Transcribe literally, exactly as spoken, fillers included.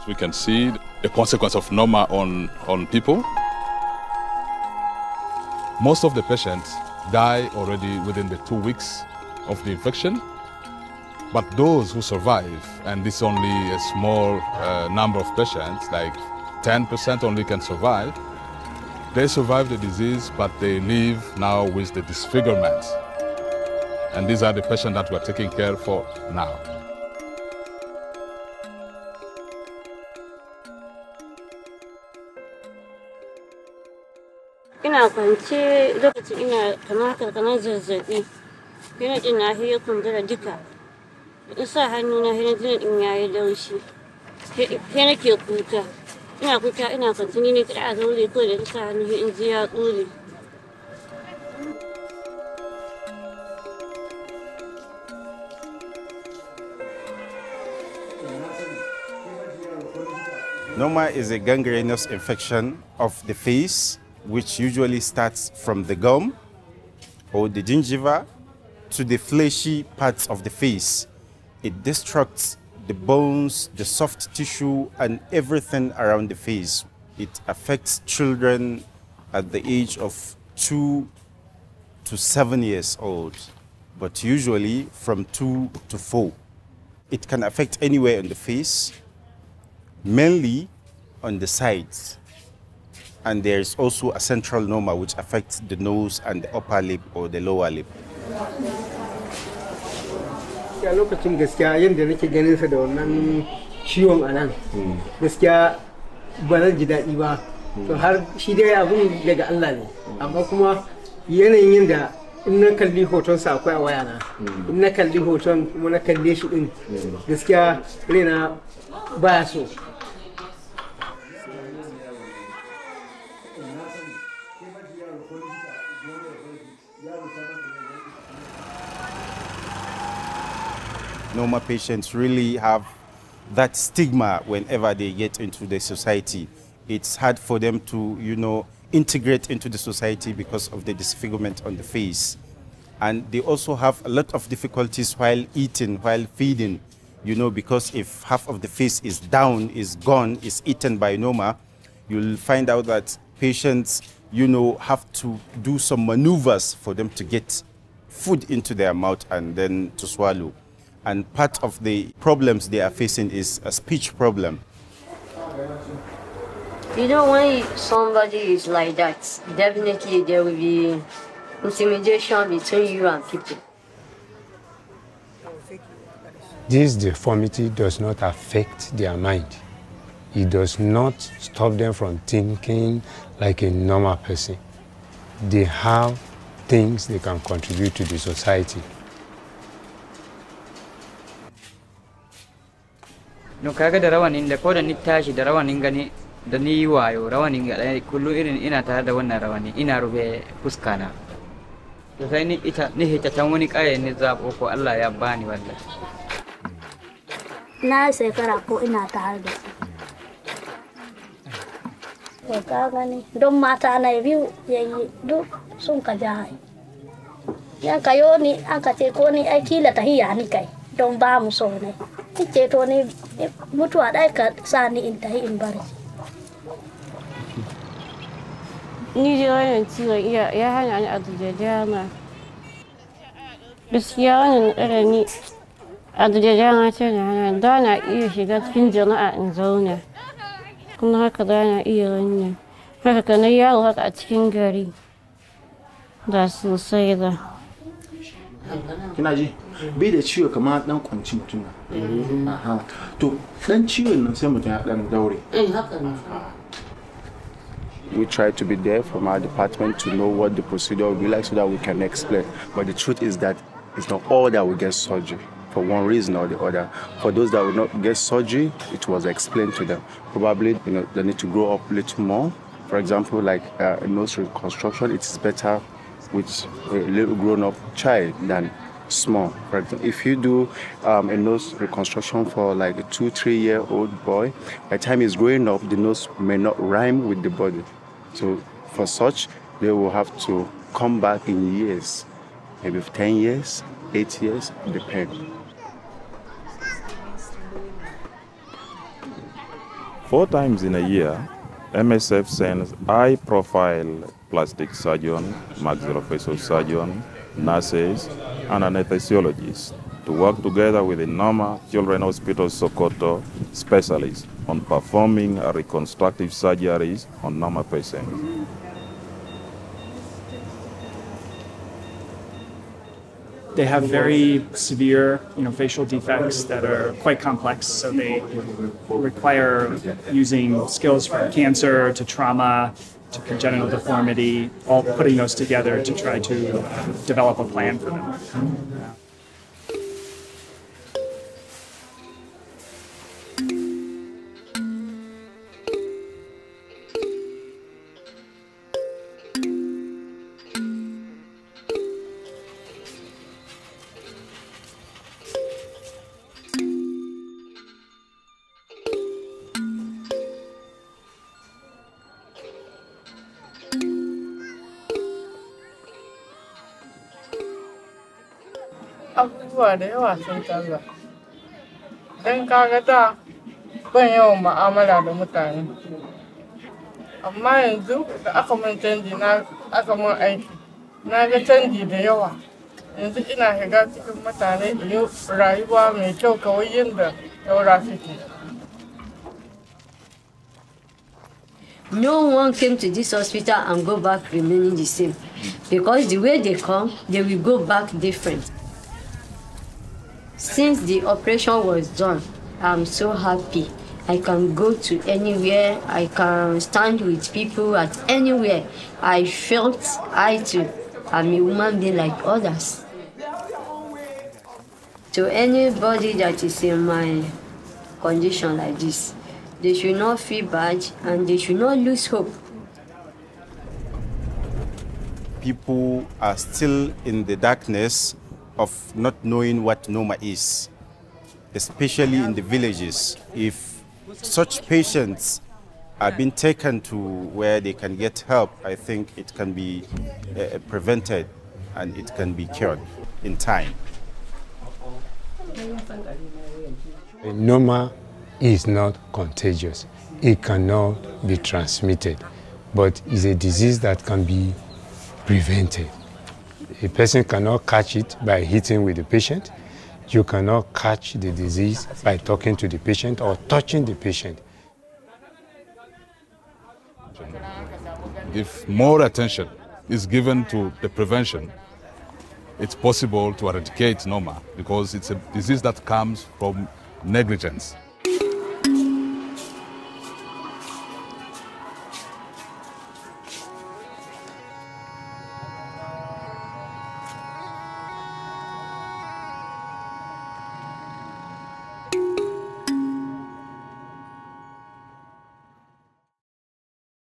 We can see the consequence of Noma on, on people. Most of the patients die already within the two weeks of the infection. But those who survive, and this is only a small uh, number of patients, like ten percent only can survive, they survive the disease, but they live now with the disfigurement. And these are the patients that we're taking care for now. Ina kwance lokacin ina kamar kamar zazzabi. Ina jin na hiyo kumbura duka. In sa hannu na hina jin din yayi laushi. Sai nake kuka. Ina kuka ina kwance ni ne kada a zaure ko da sa hannu in ji ya tsure. Noma is a gangrenous infection of the face, which usually starts from the gum or the gingiva to the fleshy parts of the face. It destructs the bones, the soft tissue, and everything around the face. It affects children at the age of two to seven years old, but usually from two to four. It can affect anywhere on the face, mainly on the sides. And there is also a central Noma which affects the nose and the upper lip or the lower lip. A lokacin gaskiya yanda nake ganin sa da wannan ciwon anan gaskiya ba zan ji daɗi ba to har shi dai abun daga Allah ne amma kuma yanayin yanda in na kalli hoton sa akwai a wayana in na kalli hoton kuma na kalle shi din gaskiya raina baya so. Noma patients really have that stigma whenever they get into the society. It's hard for them to, you know, integrate into the society because of the disfigurement on the face. And they also have a lot of difficulties while eating, while feeding, you know, because if half of the face is down, is gone, is eaten by Noma, you'll find out that patients, you know, have to do some maneuvers for them to get food into their mouth and then to swallow. And part of the problems they are facing is a speech problem. You know, when somebody is like that, definitely there will be intimidation between you and people. This deformity does not affect their mind. It does not stop them from thinking like a normal person. They have things they can contribute to the society. No kaga da rawanin da ko da ni tashi da rawanin gani da ni wayo rawanin ga kullu irin ina tare da wannan rawani ina rube fuska na to sai ni ita ni hita tan wani kaya ni zabo ko Allah ya bani wallahi na sai kara ko ina tare da ko ka gani don mata na biyu yayi duk sun ka jai yan kayo ni aka ce ko ni ai kila tahiya ni kai don ba mu so ne ce to ni mutuwa dai ka sani in tahi in bari Ni ji wannan ciwon iya ya hana ni a dujajama gaskiya wannan ƙarami a dujajama ce na hana da na iya shiga cikin jama'a in zauna kuma haka da na iya wannan haka kana yawo haka a cikin gari da sosai da kina ji bai da ciwo kamar dan kwanci mutum na aha to dan ciwon nan sai mutum ya dan daure eh haka ne We try to be there from our department to know what the procedure will be like so that we can explain. But the truth is that it's not all that will get surgery for one reason or the other. For those that will not get surgery, it was explained to them. Probably, you know, they need to grow up a little more. For example, like uh, a nose reconstruction, it is better with a little grown-up child than small. For example, if you do um, a nose reconstruction for like a two, three-year-old boy, by the time he's growing up, the nose may not rhyme with the body. So for such, they will have to come back in years, maybe ten years, eight years, depend. Four times in a year, M S F sends high-profile plastic surgeon, maxillofacial surgeon, nurses, and anesthesiologists to work together with the Noma Children's Hospital Sokoto specialists on performing reconstructive surgeries on Noma patients. They have very severe, you know, facial defects that are quite complex, so they require using skills from cancer to trauma to congenital deformity, all putting those together to try to develop a plan for them. Abubuwa da yawa sun canza. Don kaga da ban yawan ma'amala da mutane. Amma yanzu da aka mun canji na aka mun aiki, na ga canji da yawa. Yanzu ina shiga cikin mutane in yi rayuwa mai kyau kawai yadda saura suke. No one came to this hospital and go back remaining the same, because the way they come, they will go back different. Since the operation was done, I'm so happy. I can go to anywhere, I can stand with people at anywhere. I felt I too am a human being like others. To anybody that is in my condition like this, they should not feel bad and they should not lose hope. People are still in the darkness of not knowing what Noma is, especially in the villages. If such patients are being taken to where they can get help, I think it can be uh, prevented and it can be cured in time. Noma is not contagious. It cannot be transmitted, but it's a disease that can be prevented. A person cannot catch it by hitting with the patient. You cannot catch the disease by talking to the patient or touching the patient. If more attention is given to the prevention, it's possible to eradicate Noma, because it's a disease that comes from negligence.